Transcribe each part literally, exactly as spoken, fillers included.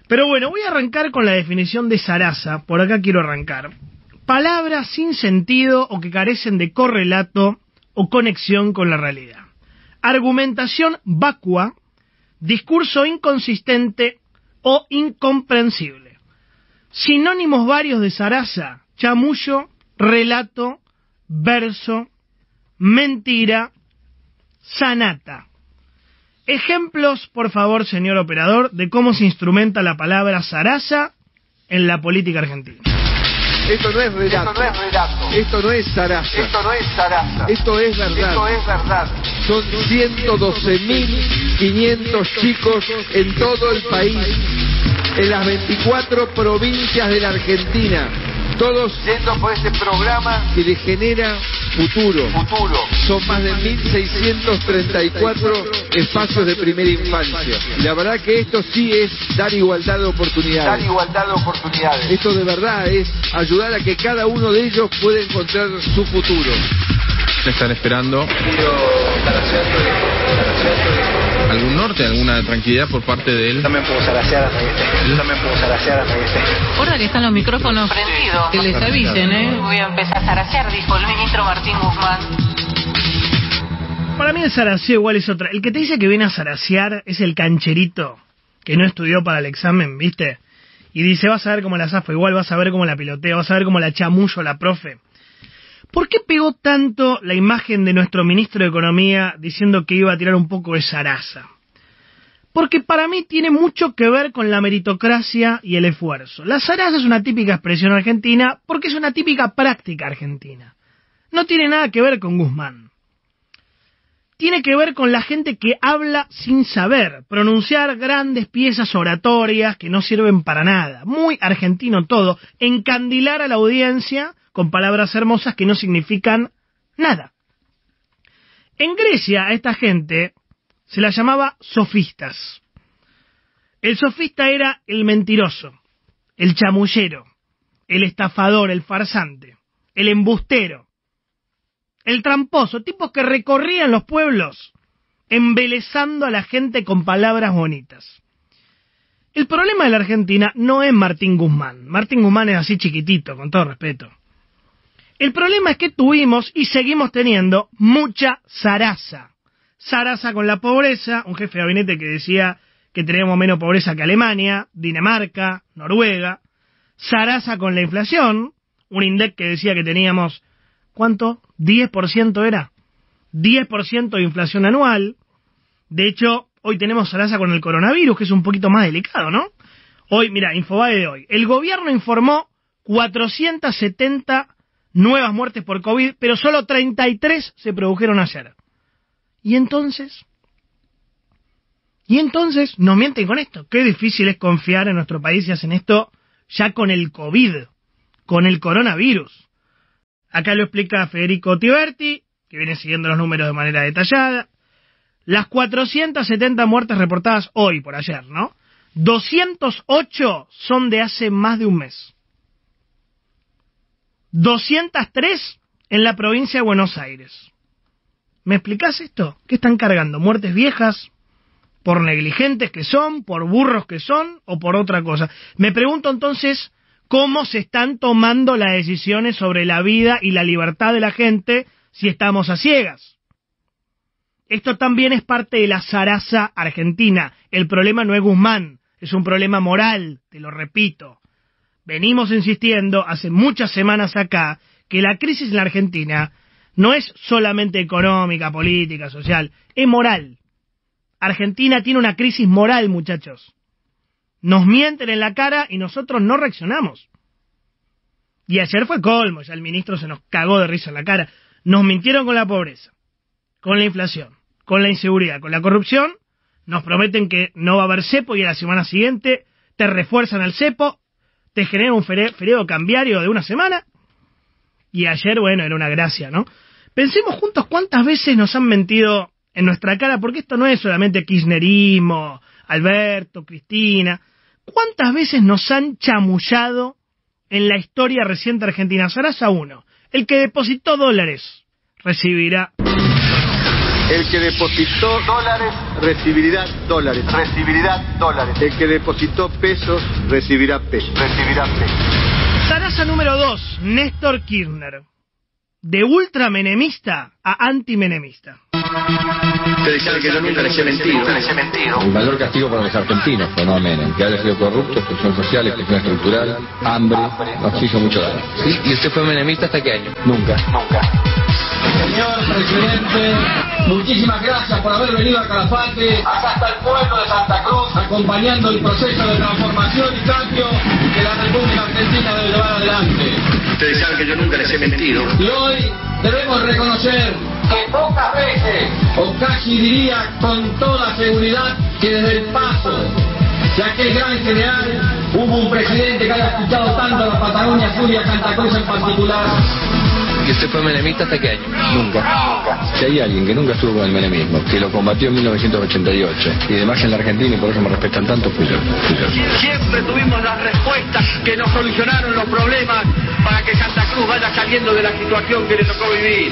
Pero bueno, voy a arrancar con la definición de zaraza, por acá quiero arrancar. Palabras sin sentido o que carecen de correlato o conexión con la realidad. Argumentación vacua, discurso inconsistente o incomprensible. Sinónimos varios de zaraza: chamullo, relato, verso, mentira, sanata. Ejemplos, por favor, señor operador, de cómo se instrumenta la palabra zaraza en la política argentina. Esto no es relato. Esto no es relato. Esto no es zaraza. Esto no es zaraza. Esto es verdad. Esto es verdad. Son ciento doce mil quinientos chicos en todo el país, en las veinticuatro provincias de la Argentina, todos Yendo por este programa que le genera futuro. futuro. Son más de mil seiscientos treinta y cuatro espacios de primera infancia. Y la verdad que esto sí es dar igualdad de Dar oportunidades. igualdad de oportunidades. Esto de verdad es ayudar a que cada uno de ellos pueda encontrar su futuro. Me están esperando algún norte, alguna tranquilidad por parte de él. También puedo zarasear hasta que esté. Yo también puedo zarasear hasta que esté. Ahora que están los micrófonos prendidos, que les avisen, ¿eh? Voy a empezar a zarasear, dijo el ministro Martín Guzmán. Para mí el zaraceo igual es otra. El que te dice que viene a zarasear es el cancherito que no estudió para el examen, ¿viste? Y dice, vas a ver cómo la zafo, igual vas a ver cómo la pilotea, vas a ver cómo la chamullo la profe. ¿Por qué pegó tanto la imagen de nuestro ministro de Economía diciendo que iba a tirar un poco de zaraza? Porque para mí tiene mucho que ver con la meritocracia y el esfuerzo. La zaraza es una típica expresión argentina porque es una típica práctica argentina. No tiene nada que ver con Guzmán. Tiene que ver con la gente que habla sin saber, pronunciar grandes piezas oratorias que no sirven para nada. Muy argentino todo, encandilar a la audiencia con palabras hermosas que no significan nada. En Grecia a esta gente se la llamaba sofistas. El sofista era el mentiroso, el chamullero, el estafador, el farsante, el embustero, el tramposo, tipos que recorrían los pueblos embelezando a la gente con palabras bonitas. El problema de la Argentina no es Martín Guzmán. Martín Guzmán es así chiquitito, con todo respeto. El problema es que tuvimos y seguimos teniendo mucha zaraza. Zaraza con la pobreza, un jefe de gabinete que decía que teníamos menos pobreza que Alemania, Dinamarca, Noruega. Zaraza con la inflación, un INDEC que decía que teníamos, ¿cuánto? diez por ciento era. diez por ciento de inflación anual. De hecho, hoy tenemos zaraza con el coronavirus, que es un poquito más delicado, ¿no? Hoy, mira, Infobae de hoy. El gobierno informó cuatrocientas setenta nuevas muertes por COVID, pero solo treinta y tres se produjeron ayer. ¿Y entonces? ¿Y entonces? Nos mienten con esto. Qué difícil es confiar en nuestro país si hacen esto ya con el COVID, con el coronavirus. Acá lo explica Federico Tiberti, que viene siguiendo los números de manera detallada. Las cuatrocientas setenta muertes reportadas hoy, por ayer, ¿no? doscientas ocho son de hace más de un mes. doscientas tres en la provincia de Buenos Aires. ¿Me explicás esto? ¿Qué están cargando? ¿Muertes viejas? ¿Por negligentes que son? ¿Por burros que son? ¿O por otra cosa? Me pregunto entonces cómo se están tomando las decisiones sobre la vida y la libertad de la gente si estamos a ciegas. Esto también es parte de la zaraza argentina. El problema no es Guzmán, es un problema moral, te lo repito. Venimos insistiendo hace muchas semanas acá que la crisis en la Argentina no es solamente económica, política, social, es moral. Argentina tiene una crisis moral, muchachos. Nos mienten en la cara y nosotros no reaccionamos. Y ayer fue colmo, ya el ministro se nos cagó de risa en la cara. Nos mintieron con la pobreza, con la inflación, con la inseguridad, con la corrupción. Nos prometen que no va a haber cepo y a la semana siguiente te refuerzan el cepo, te generan un feriado cambiario de una semana. Y ayer, bueno, era una gracia, ¿no? Pensemos juntos cuántas veces nos han mentido en nuestra cara, porque esto no es solamente kirchnerismo, Alberto, Cristina. ¿Cuántas veces nos han chamullado en la historia reciente argentina? Zaraza uno. El que depositó dólares recibirá El que depositó Dólares, recibirá dólares. recibirá dólares. El que depositó pesos recibirá pesos. Recibirá pesos. Sarasa número dos, Néstor Kirchner. De ultramenemista a antimenemista. Ustedes saben que yo nunca les he mentido. Nunca les he mentido. El mayor castigo para los argentinos fue no Menem, que haya sido corrupto, exclusión social, exclusión estructural, hambre, nos hizo mucho daño. ¿Sí? ¿Y usted fue menemista hasta qué año? Nunca. Nunca. Señor presidente, muchísimas gracias por haber venido a Calafate, acá está el pueblo de Santa Cruz, acompañando el proceso de transformación y cambio que la República Argentina debe llevar adelante. Ustedes saben que yo nunca les he mentido. Y hoy debemos reconocer que pocas veces, o casi diría con toda seguridad, que desde el paso de aquel gran general hubo un presidente que haya escuchado tanto a la Patagonia Sur y a Santa Cruz en particular. ¿Y usted fue menemista hasta qué año? Nunca. Si hay alguien que nunca estuvo con el menemismo, que lo combatió en mil novecientos ochenta y ocho, y además en la Argentina, y por eso me respetan tanto, fui yo. Fui yo. Siempre tuvimos las respuestas que nos solucionaron los problemas para que Santa Cruz vaya saliendo de la situación que le tocó vivir.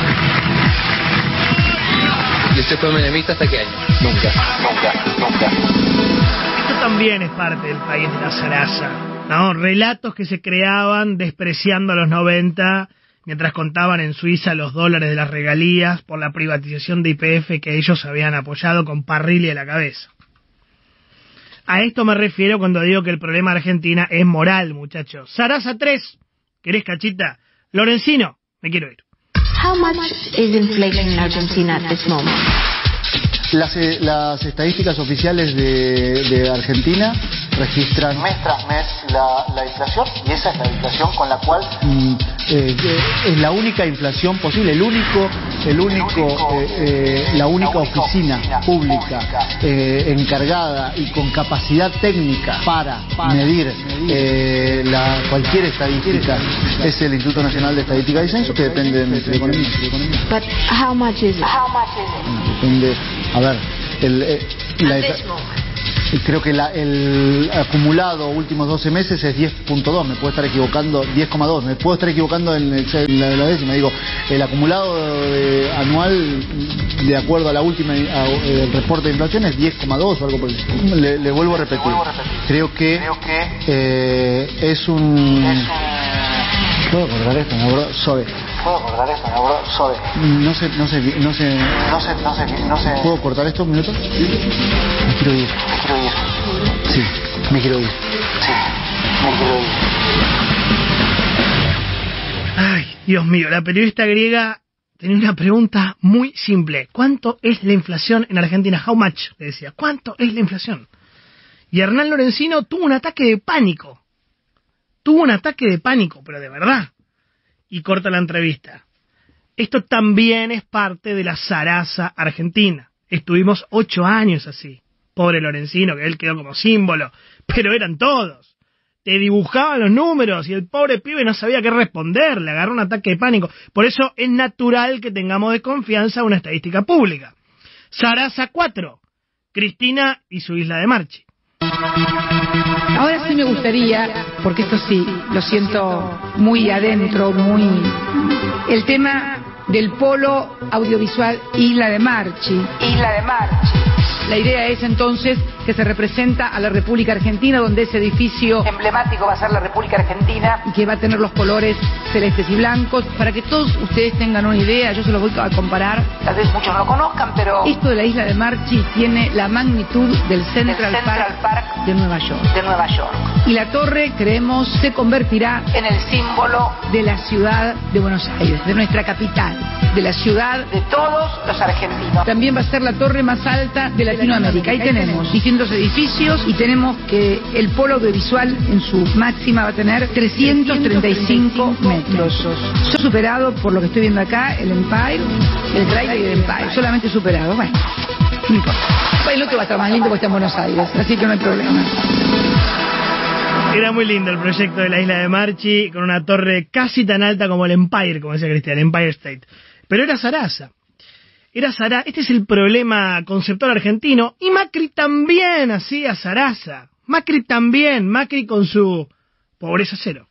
¿Y usted fue menemista hasta qué año? Nunca. Nunca. Nunca. Esto también es parte del país de la zaraza, ¿no? Relatos que se creaban despreciando a los noventa, mientras contaban en Suiza los dólares de las regalías por la privatización de Y P F que ellos habían apoyado con Parrilli a la cabeza. A esto me refiero cuando digo que el problema de Argentina es moral, muchachos. Sarasa tres, ¿querés cachita? Lorenzino, me quiero ir. How much is inflation in Argentina at this moment? Las, eh, las estadísticas oficiales de, de Argentina registran Mes tras mes la, la inflación, y esa es la inflación con la cual mm, eh, eh, es la única inflación posible, el único, el único, eh, eh, la única oficina pública eh, encargada y con capacidad técnica para medir eh, la, cualquier estadística es el Instituto Nacional de Estadística y Censo, que depende de nuestra economía. But how much is it? How much is it? Depende, a ver, el, eh, la, creo que la, el acumulado últimos doce meses es diez punto dos, me puedo estar equivocando, diez coma dos, me puedo estar equivocando en, el, en la, la décima, digo, el acumulado eh, anual, de acuerdo a la última, a, el reporte de inflación es diez coma dos o algo por el estilo. Le, le vuelvo a repetir, vuelvo a repetir. creo que, Creo que eh, es un... es un... ¿Puedo acordar esto? No, bro, soy. ¿Puedo acordar esto? No, bro, soy. No sé, no sé, no sé... No sé, no sé, no sé. ¿Puedo cortar esto un minuto? Me quiero ir. Me quiero ir. Sí, me quiero ir. Sí, me quiero ir. Ay, Dios mío, la periodista griega tenía una pregunta muy simple. ¿Cuánto es la inflación en Argentina? How much? Le decía, ¿cuánto es la inflación? Y Hernán Lorenzino tuvo un ataque de pánico. Tuvo un ataque de pánico, pero de verdad. Y corta la entrevista. Esto también es parte de la zaraza argentina. Estuvimos ocho años así. Pobre Lorenzino, que él quedó como símbolo. Pero eran todos. Te dibujaban los números y el pobre pibe no sabía qué responder. Le agarró un ataque de pánico. Por eso es natural que tengamos desconfianza a una estadística pública. Zaraza cuatro. Cristina y su isla de Marchi. Ahora sí me gustaría, porque esto sí, lo siento muy adentro, muy... el tema del polo audiovisual Isla de Marchi. Isla de Marchi. La idea es entonces que se representa a la República Argentina, donde ese edificio emblemático va a ser la República Argentina y que va a tener los colores celestes y blancos. Para que todos ustedes tengan una idea, yo se los voy a comparar. Tal vez muchos no lo conozcan, pero esto de la Isla de Marchi tiene la magnitud del Central, del Central Park, Park de Nueva York. De Nueva York. Y la torre, creemos, se convertirá en el símbolo de la ciudad de Buenos Aires, de nuestra capital, de la ciudad de todos los argentinos. También va a ser la torre más alta de Latinoamérica. Ahí tenemos distintos edificios y tenemos que el polo audiovisual en su máxima va a tener trescientos treinta y cinco metros. Superado por lo que estoy viendo acá, el Empire, el Drive y el Empire. Solamente superado. Bueno, no importa. El otro va a estar más lindo porque está en Buenos Aires, así que no hay problema. Era muy lindo el proyecto de la isla de Marchi, con una torre casi tan alta como el Empire, como decía Cristian, el Empire State. Pero era zaraza. Era zaraza. Este es el problema conceptual argentino. Y Macri también hacía zaraza. Macri también. Macri con su pobreza cero.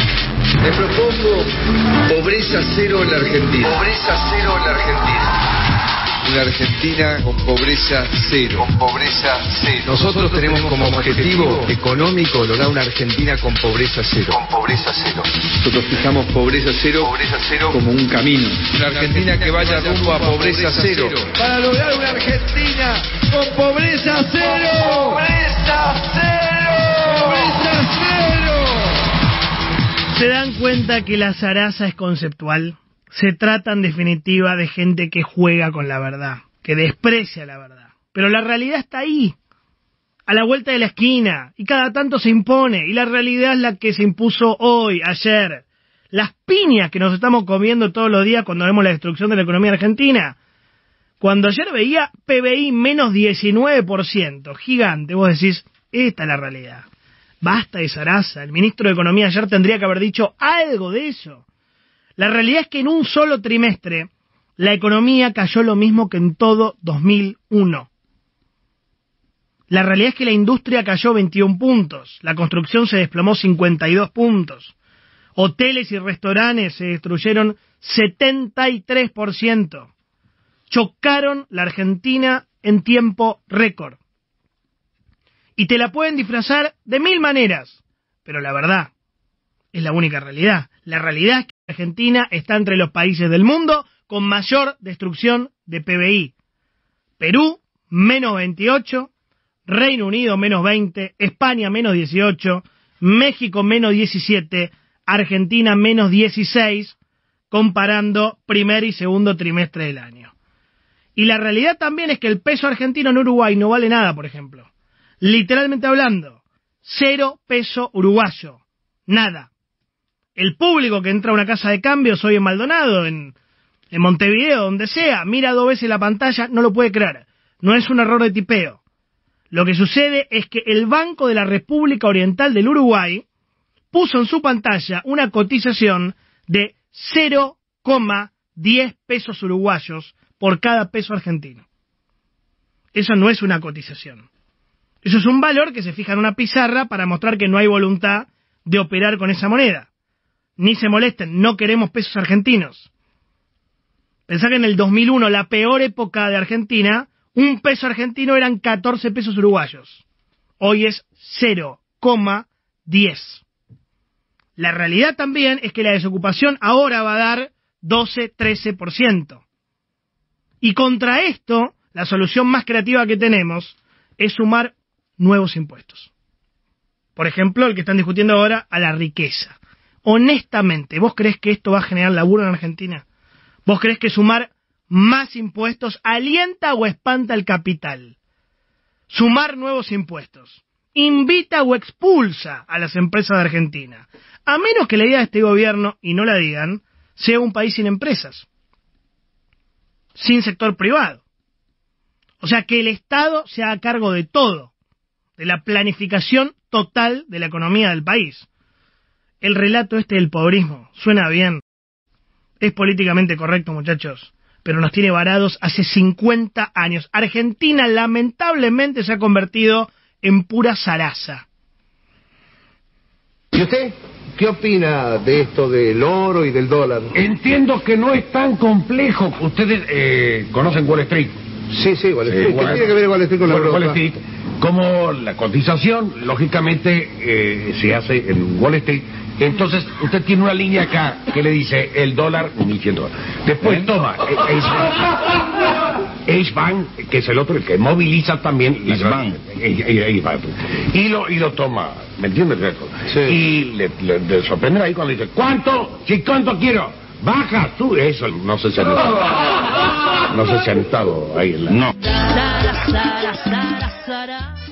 Le propongo pobreza cero en la Argentina. Pobreza cero en la Argentina. una Argentina con pobreza cero. Con pobreza cero. Nosotros tenemos como objetivo económico lograr una Argentina con pobreza cero. Con pobreza cero. Nosotros fijamos pobreza cero, Pobreza cero. como un camino. Una Argentina que vaya rumbo a pobreza cero. Para lograr una Argentina con pobreza cero. Pobreza cero. ¡Pobreza cero! ¿Se dan cuenta que la zaraza es conceptual? Se trata en definitiva de gente que juega con la verdad, que desprecia la verdad. Pero la realidad está ahí, a la vuelta de la esquina, y cada tanto se impone, y la realidad es la que se impuso hoy, ayer. Las piñas que nos estamos comiendo todos los días cuando vemos la destrucción de la economía argentina. Cuando ayer veía P B I menos diecinueve por ciento, gigante, vos decís, esta es la realidad. Basta de zaraza, el ministro de Economía ayer tendría que haber dicho algo de eso. La realidad es que en un solo trimestre la economía cayó lo mismo que en todo dos mil uno. La realidad es que la industria cayó veintiún puntos, la construcción se desplomó cincuenta y dos puntos, hoteles y restaurantes se destruyeron setenta y tres por ciento, chocaron la Argentina en tiempo récord. Y te la pueden disfrazar de mil maneras, pero la verdad es la única realidad. La realidad es que Argentina está entre los países del mundo con mayor destrucción de P B I. Perú, menos veintiocho, Reino Unido, menos veinte, España, menos dieciocho, México, menos diecisiete, Argentina, menos dieciséis, comparando primer y segundo trimestre del año. Y la realidad también es que el peso argentino en Uruguay no vale nada, por ejemplo. Literalmente hablando, cero peso uruguayo, nada. El público que entra a una casa de cambios hoy en Maldonado, en, en Montevideo, donde sea, mira dos veces la pantalla, no lo puede creer. No es un error de tipeo. Lo que sucede es que el Banco de la República Oriental del Uruguay puso en su pantalla una cotización de cero coma diez pesos uruguayos por cada peso argentino. Eso no es una cotización. Eso es un valor que se fija en una pizarra para mostrar que no hay voluntad de operar con esa moneda. Ni se molesten, no queremos pesos argentinos. Pensá que en el dos mil uno, la peor época de Argentina, un peso argentino eran catorce pesos uruguayos. Hoy es cero coma diez. La realidad también es que la desocupación ahora va a dar doce a trece por ciento. Y contra esto, la solución más creativa que tenemos es sumar nuevos impuestos. Por ejemplo, el que están discutiendo ahora, a la riqueza. Honestamente, ¿vos creés que esto va a generar laburo en Argentina? ¿Vos creés que sumar más impuestos alienta o espanta el capital? Sumar nuevos impuestos invita o expulsa a las empresas de Argentina. A menos que la idea de este gobierno, y no la digan, sea un país sin empresas, sin sector privado. O sea, que el Estado se haga cargo de todo, de la planificación total de la economía del país. El relato este del pobrismo suena bien, es políticamente correcto, muchachos, pero nos tiene varados hace cincuenta años. Argentina lamentablemente se ha convertido en pura zaraza. ¿Y usted qué opina de esto del oro y del dólar? Entiendo que no es tan complejo. Ustedes eh, conocen Wall Street. Sí, sí, Wall Street. Eh, ¿Qué Wall, tiene que ver Wall Street con la Wall, Europa? Wall Street, como la cotización, lógicamente, eh, se hace en Wall Street. Entonces, usted tiene una línea acá que le dice el dólar mil cien dólares. Después ¿Eh? toma H Bank, que es el otro, el que moviliza también. Bank. Y lo, y lo toma, ¿me entiendes? Sí. Y le, le, le sorprende ahí cuando dice, ¿cuánto? Sí, ¿cuánto quiero? Baja, tú, eso, no sé si han estado, no sé si han estado ahí en la... No.